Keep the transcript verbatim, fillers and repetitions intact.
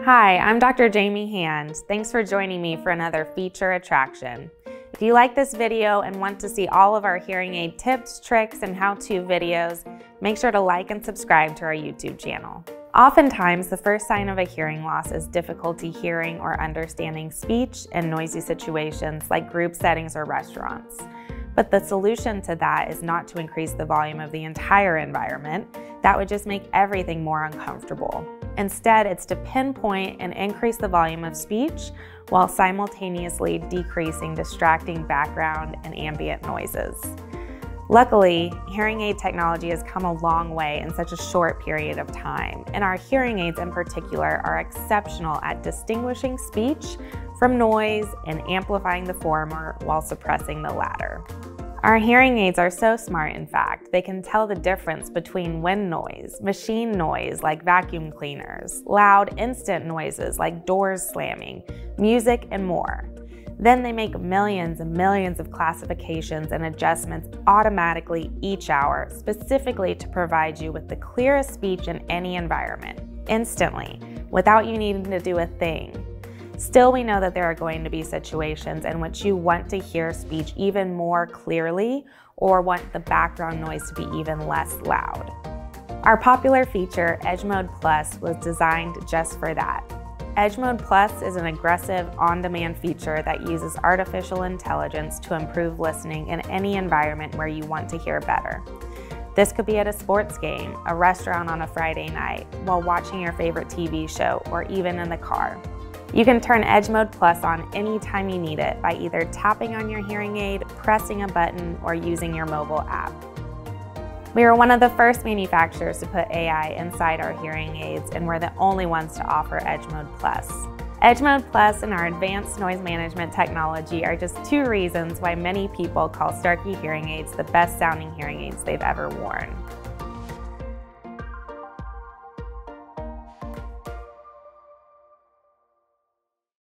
Hi, I'm Doctor Jamie Hand. Thanks for joining me for another feature attraction. If you like this video and want to see all of our hearing aid tips, tricks, and how-to videos, make sure to like and subscribe to our YouTube channel. Oftentimes, the first sign of a hearing loss is difficulty hearing or understanding speech in noisy situations like group settings or restaurants. But the solution to that is not to increase the volume of the entire environment. That would just make everything more uncomfortable. Instead, it's to pinpoint and increase the volume of speech while simultaneously decreasing distracting background and ambient noises. Luckily, hearing aid technology has come a long way in such a short period of time, and our hearing aids in particular are exceptional at distinguishing speech from noise and amplifying the former while suppressing the latter. Our hearing aids are so smart, in fact, they can tell the difference between wind noise, machine noise like vacuum cleaners, loud instant noises like doors slamming, music, and more. Then they make millions and millions of classifications and adjustments automatically each hour, specifically to provide you with the clearest speech in any environment, instantly, without you needing to do a thing. Still, we know that there are going to be situations in which you want to hear speech even more clearly or want the background noise to be even less loud. Our popular feature, Edge Mode Plus, was designed just for that. Edge Mode Plus is an aggressive, on-demand feature that uses artificial intelligence to improve listening in any environment where you want to hear better. This could be at a sports game, a restaurant on a Friday night, while watching your favorite T V show, or even in the car. You can turn Edge Mode Plus on anytime you need it by either tapping on your hearing aid, pressing a button, or using your mobile app. We are one of the first manufacturers to put A I inside our hearing aids, and we're the only ones to offer Edge Mode Plus. Edge Mode Plus and our advanced noise management technology are just two reasons why many people call Starkey hearing aids the best sounding hearing aids they've ever worn.